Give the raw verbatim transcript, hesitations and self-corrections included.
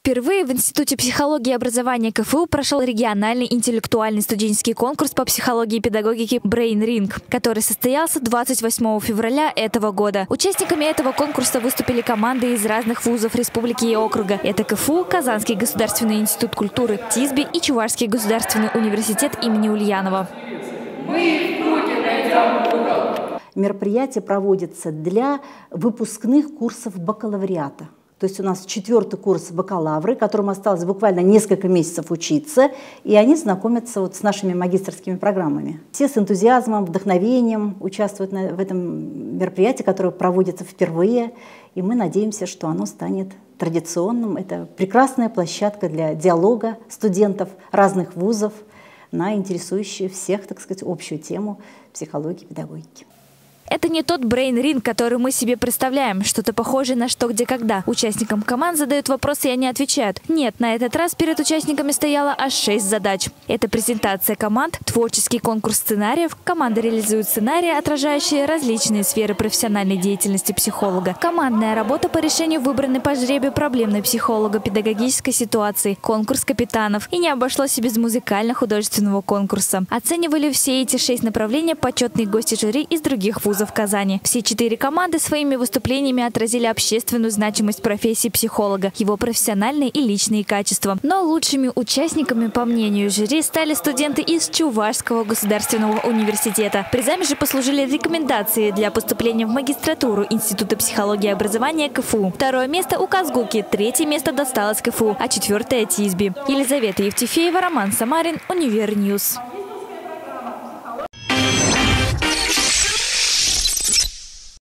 Впервые в Институте психологии и образования КФУ прошел региональный интеллектуальный студенческий конкурс по психологии и педагогике Brain Ring, который состоялся двадцать восьмого февраля этого года. Участниками этого конкурса выступили команды из разных вузов республики и округа. Это КФУ, Казанский государственный институт культуры, ТИСБИ и Чувашский государственный университет имени Ульянова. Мероприятие проводится для выпускных курсов бакалавриата. То есть у нас четвертый курс бакалавры, которым осталось буквально несколько месяцев учиться, и они знакомятся вот с нашими магистерскими программами. Все с энтузиазмом, вдохновением участвуют в этом мероприятии, которое проводится впервые, и мы надеемся, что оно станет традиционным. Это прекрасная площадка для диалога студентов разных вузов на интересующую всех, так сказать, общую тему психологии и педагогики. Это не тот Brain Ring, который мы себе представляем. Что-то похожее на «Что, где, когда». Участникам команд задают вопросы, и они отвечают. Нет, на этот раз перед участниками стояло аж шесть задач. Это презентация команд, творческий конкурс сценариев. Команда реализует сценарии, отражающие различные сферы профессиональной деятельности психолога. Командная работа по решению выбранной по жребию проблемной психолого-педагогической ситуации. Конкурс капитанов. И не обошлось и без музыкально-художественного конкурса. Оценивали все эти шесть направлений почетные гости жюри из других вузов в Казани. Все четыре команды своими выступлениями отразили общественную значимость профессии психолога, его профессиональные и личные качества. Но лучшими участниками, по мнению жюри, стали студенты из Чувашского государственного университета. Призами же послужили рекомендации для поступления в магистратуру Института психологии и образования КФУ. Второе место у Казгуки, третье место досталось КФУ, а четвертое ТИСБИ. Елизавета Евтефеева, Роман Самарин, Универньюз.